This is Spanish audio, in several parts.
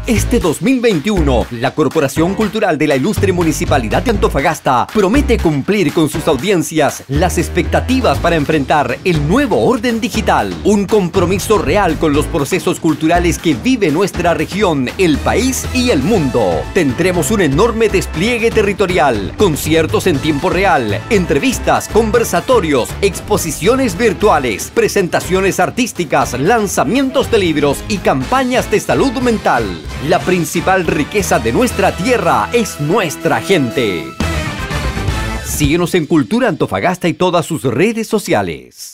Este 2021, la Corporación Cultural de la Ilustre Municipalidad de Antofagasta promete cumplir con sus audiencias las expectativas para enfrentar el nuevo orden digital. Un compromiso real con los procesos culturales que vive nuestra región, el país y el mundo. Tendremos un enorme despliegue territorial, conciertos en tiempo real, entrevistas, conversatorios, exposiciones virtuales, presentaciones artísticas, lanzamientos de libros y campañas de salud mental. La principal riqueza de nuestra tierra es nuestra gente. Síguenos en Cultura Antofagasta y todas sus redes sociales.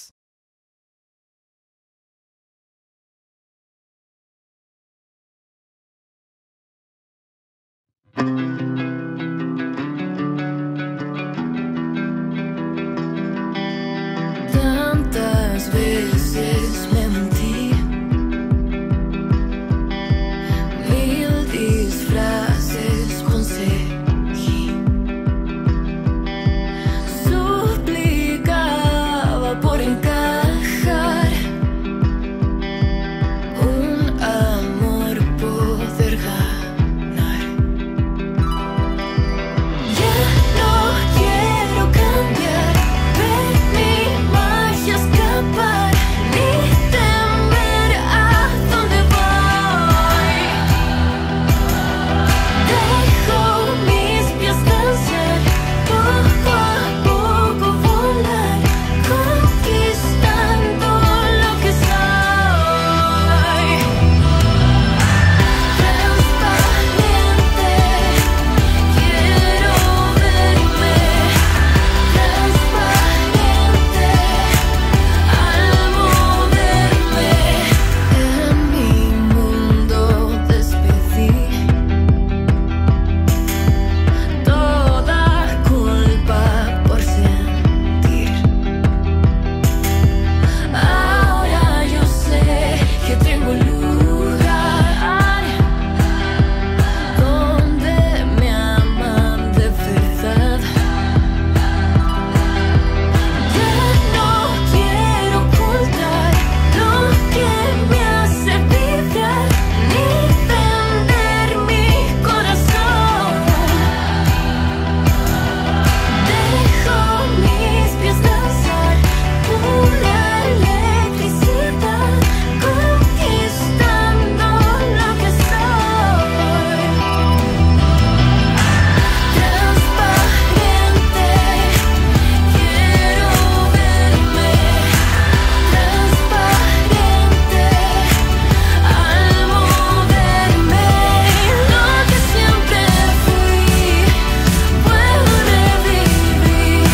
Tantas veces me mentí, mil disfraces conseguí, suplicaba por encajar, un amor poder ganar. Ya no quiero cambiar, ver mi magia escapar, ni temer a dónde voy. Dejo mis pies danzar, poco a poco volar, conquistando lo que soy. Transparente, quiero verme transparente al moverme. En mi mundo despedí toda culpa por sentir. Ahora yo sé que tengo un lugar donde me aman de verdad. Ya no quiero ocultar lo que me hace vibrar, ni vender mi corazón. Dejo mis pies danzar, pura electricidad, conquistando lo que soy. Transparente, quiero verme transparente al moverme. Lo que siempre fui, puedo revivir.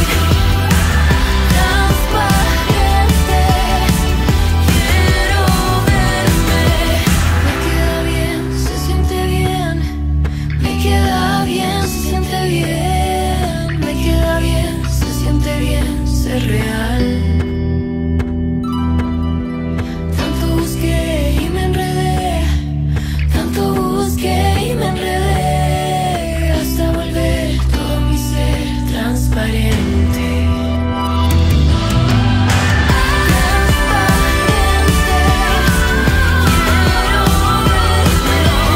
Transparente, quiero verme. Me queda bien, se siente bien. Me queda bien, se siente bien. Me queda bien, se siente bien ser real. Tanto busqué y me enredé, tanto busqué y me enredé, hasta volver todo mi ser transparente. Transparente, quiero verme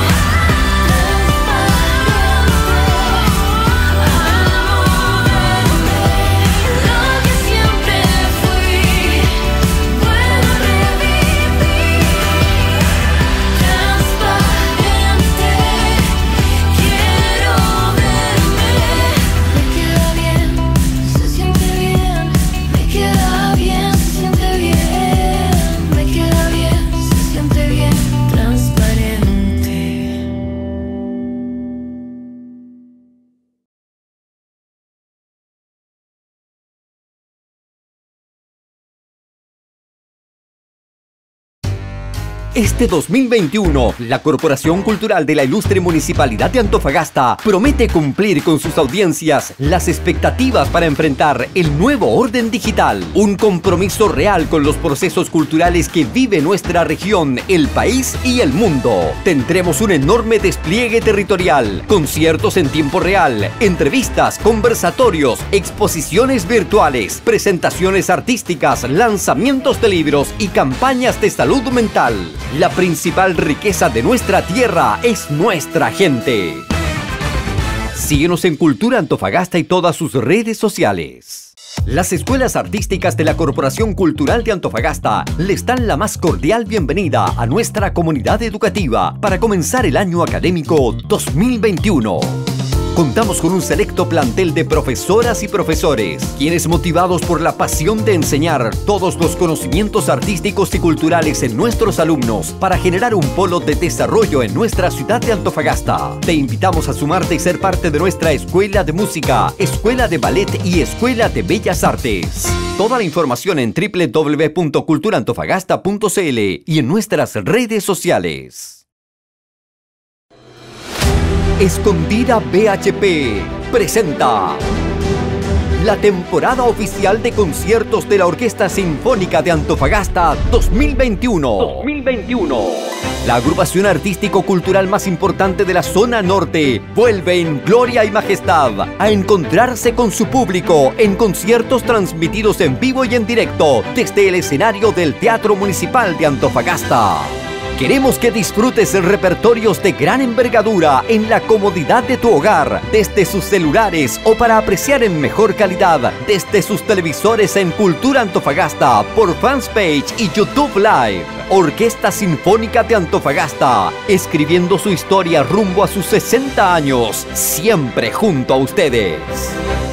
transparente al moverme. Lo que siempre fui, puedo revivir. Transparente, quiero verme. Me queda bien, se siente bien. Me queda bien, se siente bien. Me queda bien, se siente bien. Transparente. Este 2021, la Corporación Cultural de la Ilustre Municipalidad de Antofagasta promete cumplir con sus audiencias las expectativas para enfrentar el nuevo orden digital. Un compromiso real con los procesos culturales que vive nuestra región, el país y el mundo. Tendremos un enorme despliegue territorial, conciertos en tiempo real, entrevistas, conversatorios, exposiciones virtuales, presentaciones artísticas, lanzamientos de libros y campañas de salud mental. La principal riqueza de nuestra tierra es nuestra gente. Síguenos en Cultura Antofagasta y todas sus redes sociales. Las escuelas artísticas de la Corporación Cultural de Antofagasta les dan la más cordial bienvenida a nuestra comunidad educativa para comenzar el año académico 2021. Contamos con un selecto plantel de profesoras y profesores, quienes motivados por la pasión de enseñar todos los conocimientos artísticos y culturales en nuestros alumnos para generar un polo de desarrollo en nuestra ciudad de Antofagasta. Te invitamos a sumarte y ser parte de nuestra Escuela de Música, Escuela de Ballet y Escuela de Bellas Artes. Toda la información en www.culturaantofagasta.cl y en nuestras redes sociales. Escondida BHP presenta la temporada oficial de conciertos de la Orquesta Sinfónica de Antofagasta 2021. La agrupación artístico-cultural más importante de la zona norte vuelve en gloria y majestad a encontrarse con su público en conciertos transmitidos en vivo y en directo desde el escenario del Teatro Municipal de Antofagasta. Queremos que disfrutes repertorios de gran envergadura en la comodidad de tu hogar, desde sus celulares o para apreciar en mejor calidad desde sus televisores en Cultura Antofagasta por Fanspage y YouTube Live. Orquesta Sinfónica de Antofagasta, escribiendo su historia rumbo a sus 60 años, siempre junto a ustedes.